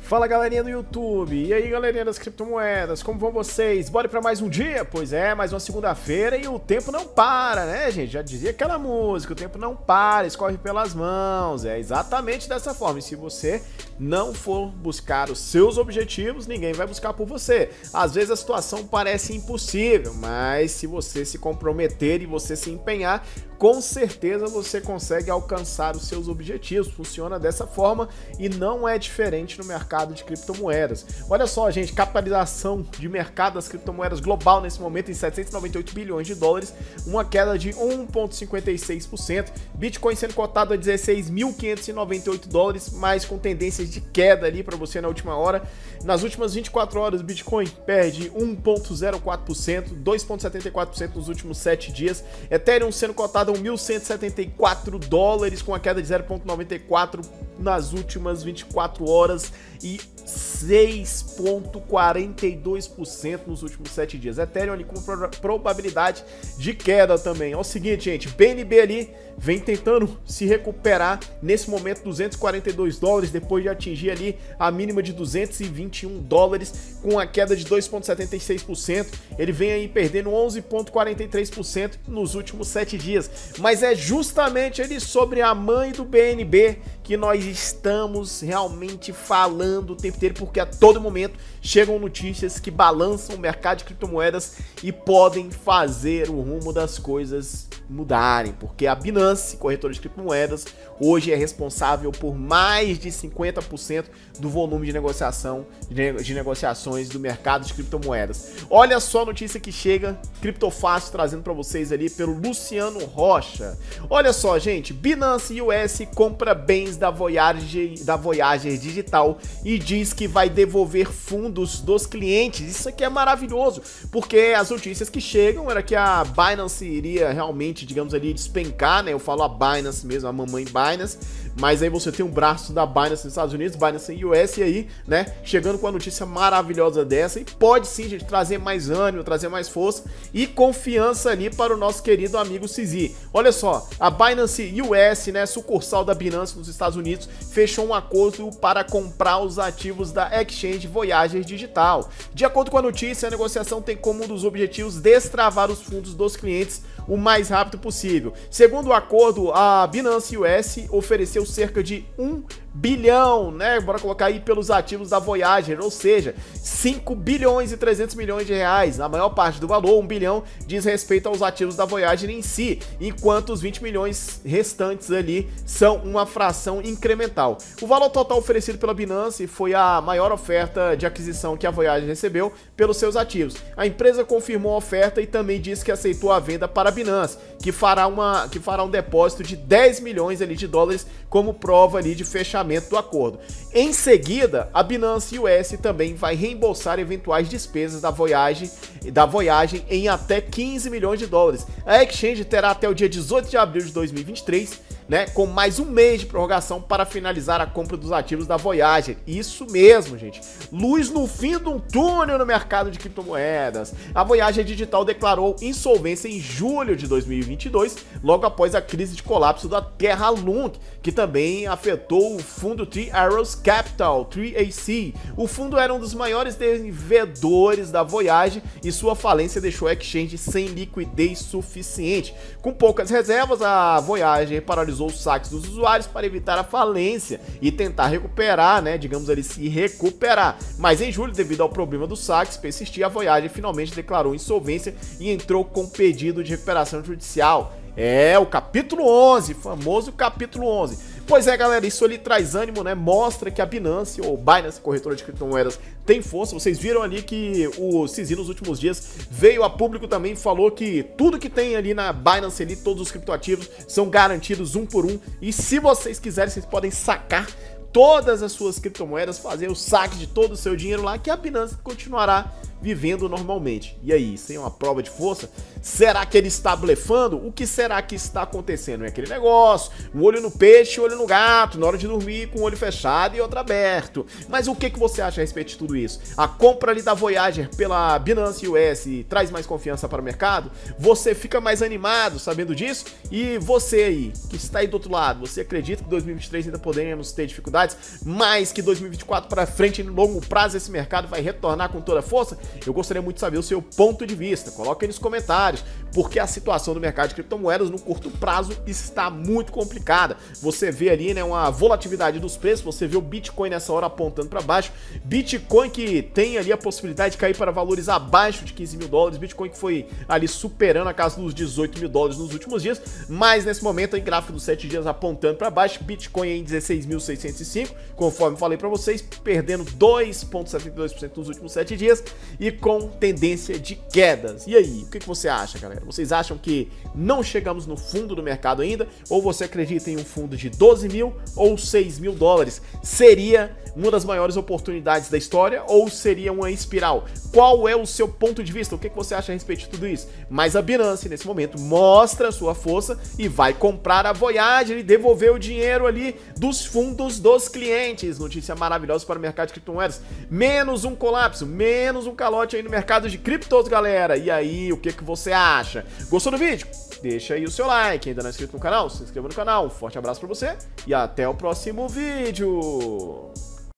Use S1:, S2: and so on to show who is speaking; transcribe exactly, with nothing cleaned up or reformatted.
S1: Fala galerinha do YouTube, e aí galerinha das criptomoedas, como vão vocês? Bora para mais um dia? Pois é, mais uma segunda-feira e o tempo não para, né gente? Já dizia aquela música, o tempo não para, escorre pelas mãos, é exatamente dessa forma. E se você não for buscar os seus objetivos, ninguém vai buscar por você. Às vezes a situação parece impossível, mas se você se comprometer e você se empenhar, com certeza você consegue alcançar os seus objetivos. Funciona dessa forma e não é diferente no mercado de criptomoedas. Olha só, gente, capitalização de mercado das criptomoedas global nesse momento em setecentos e noventa e oito bilhões de dólares, uma queda de um vírgula cinquenta e seis por cento. Bitcoin sendo cotado a dezesseis mil quinhentos e noventa e oito dólares, mas com tendências de queda ali para você na última hora. Nas últimas vinte e quatro horas, o Bitcoin perde um vírgula zero quatro por cento, dois vírgula setenta e quatro por cento nos últimos sete dias. Ethereum sendo cotado a mil cento e setenta e quatro dólares, com a queda de zero vírgula noventa e quatro por cento nas últimas vinte e quatro horas e seis vírgula quarenta e dois por cento nos últimos sete dias. Ethereum ali com probabilidade de queda também. É o seguinte, gente, B N B ali vem tentando se recuperar nesse momento, duzentos e quarenta e dois dólares, depois de atingir ali a mínima de duzentos e vinte e um dólares, com a queda de dois vírgula setenta e seis por cento. Ele vem aí perdendo onze vírgula quarenta e três por cento nos últimos sete dias. Mas é justamente ali sobre a mãe do B N B que nós estamos realmente falando o tempo inteiro, porque a todo momento chegam notícias que balançam o mercado de criptomoedas e podem fazer o rumo das coisas mudarem, porque a Binance, corretora de criptomoedas, hoje é responsável por mais de cinquenta por cento do volume de negociação de negociações do mercado de criptomoedas. Olha só a notícia que chega, Criptofácil trazendo para vocês ali pelo Luciano Rocha. Olha só, gente, Binance U S compra bens da Voyager, da Voyager Digital e diz que vai devolver fundos dos clientes. Isso aqui é maravilhoso, porque as notícias que chegam era que a Binance iria realmente, digamos ali, despencar, né? Eu falo a Binance mesmo, a mamãe Binance, mas aí você tem um braço da Binance nos Estados Unidos, Binance U S, e aí, né, chegando com a notícia maravilhosa dessa, e pode sim, gente, trazer mais ânimo, trazer mais força e confiança ali para o nosso querido amigo Cizi. Olha só, a Binance U S, né, sucursal da Binance nos Estados Unidos, fechou um acordo para comprar os ativos da Exchange Voyager Digital. De acordo com a notícia, a negociação tem como um dos objetivos destravar os fundos dos clientes o mais rápido possível. Segundo o acordo, a Binance U S ofereceu cerca de um bilhão, né? Bora colocar aí pelos ativos da Voyager, ou seja, cinco bilhões e trezentos milhões de reais. A maior parte do valor, um bilhão, diz respeito aos ativos da Voyager em si, enquanto os vinte milhões restantes ali são uma fração incremental. O valor total oferecido pela Binance foi a maior oferta de aquisição que a Voyager recebeu pelos seus ativos. A empresa confirmou a oferta e também disse que aceitou a venda para a Binance, que fará, uma, que fará um depósito de dez milhões ali de dólares como prova ali de fechamento do acordo. Em seguida, a Binance U S também vai reembolsar eventuais despesas da Voyager, da Voyager em até quinze milhões de dólares. A Exchange terá até o dia dezoito de abril de dois mil e vinte e três, né, com mais um mês de prorrogação para finalizar a compra dos ativos da Voyager. Isso mesmo, gente. Luz no fim de um túnel no mercado de criptomoedas. A Voyager Digital declarou insolvência em julho de dois mil e vinte e dois, logo após a crise de colapso da Terra Lunk, que também afetou o fundo Three Arrows Capital, três A C. O fundo era um dos maiores devedores da Voyager e sua falência deixou a Exchange sem liquidez suficiente. Com poucas reservas, a Voyager paralisou os saques dos usuários para evitar a falência e tentar recuperar, né, digamos ali, se recuperar. Mas em julho, devido ao problema dos saques persistir, a Voyager finalmente declarou insolvência e entrou com pedido de recuperação judicial. É, o capítulo onze, famoso capítulo onze. Pois é, galera, isso ali traz ânimo, né? Mostra que a Binance, ou Binance, corretora de criptomoedas, tem força. Vocês viram ali que o Cizi nos últimos dias veio a público também, falou que tudo que tem ali na Binance, ali, todos os criptoativos, são garantidos um por um. E se vocês quiserem, vocês podem sacar todas as suas criptomoedas, fazer o saque de todo o seu dinheiro lá, que a Binance continuará vivendo normalmente. E aí, sem uma prova de força, será que ele está blefando? O que será que está acontecendo? É aquele negócio, um olho no peixe, olho no gato, na hora de dormir com o olho fechado e outro aberto. Mas o que, que você acha a respeito de tudo isso? A compra ali da Voyager pela Binance U S traz mais confiança para o mercado? Você fica mais animado sabendo disso? E você aí, que está aí do outro lado, você acredita que dois mil e vinte e três ainda poderemos ter dificuldades, mas que dois mil e vinte e quatro para frente, no longo prazo, esse mercado vai retornar com toda a força? Eu gostaria muito de saber o seu ponto de vista. Coloque aí nos comentários, porque a situação do mercado de criptomoedas no curto prazo está muito complicada. Você vê ali, né, uma volatilidade dos preços, você vê o Bitcoin nessa hora apontando para baixo, Bitcoin que tem ali a possibilidade de cair para valores abaixo de quinze mil dólares, Bitcoin que foi ali superando a casa dos dezoito mil dólares nos últimos dias, mas nesse momento em gráfico dos sete dias apontando para baixo, Bitcoin em dezesseis mil seiscentos e cinco, conforme falei para vocês, perdendo dois vírgula setenta e dois por cento nos últimos sete dias e com tendência de quedas. E aí, o que, que você acha, galera? Vocês acham que não chegamos no fundo do mercado ainda? Ou você acredita em um fundo de doze mil ou seis mil dólares? Seria uma das maiores oportunidades da história ou seria uma espiral? Qual é o seu ponto de vista? O que, que você acha a respeito de tudo isso? Mas a Binance, nesse momento, mostra a sua força e vai comprar a Voyager e devolver o dinheiro ali dos fundos dos clientes. Notícia maravilhosa para o mercado de criptomoedas. Menos um colapso, menos um calote aí no mercado de criptos, galera. E aí, o que, que você acha? Gostou do vídeo? Deixa aí o seu like. Ainda não é inscrito no canal? Se inscreva no canal. Um forte abraço para você e até o próximo vídeo.